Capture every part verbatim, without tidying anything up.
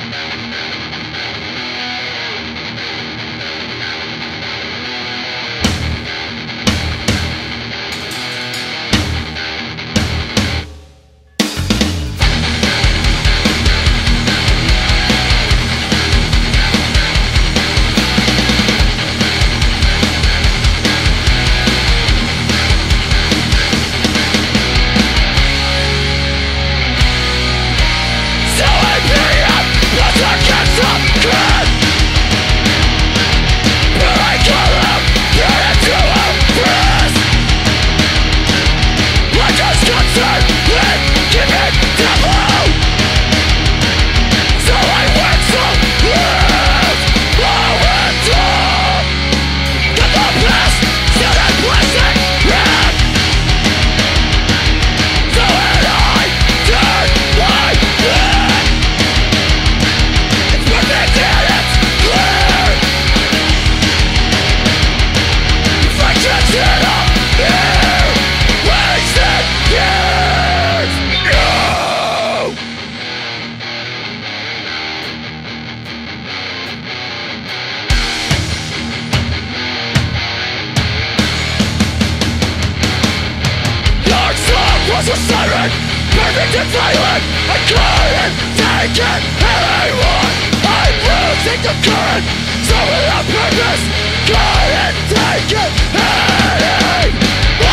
was a siren, perfect and violent. I couldn't take it anymore. I'm losing the current, so without purpose, couldn't take it anymore.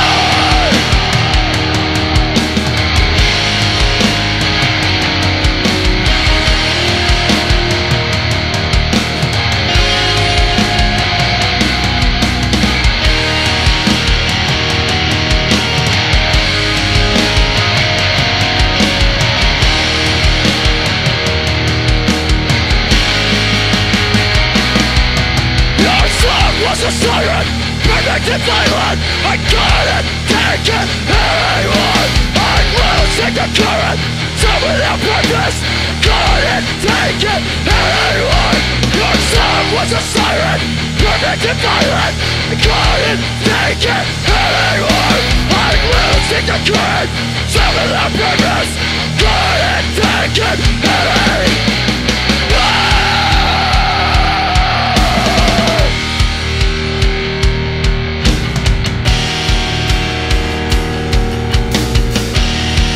Was a siren, perfect and violent. I couldn't take it anymore. I'm losing the current, so without purpose, couldn't take it anymore. Your song was a siren, perfect and violent. I couldn't take it anymore. I'm losing the current, so without purpose, couldn't take it anymore.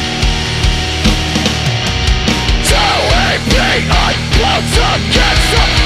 Against the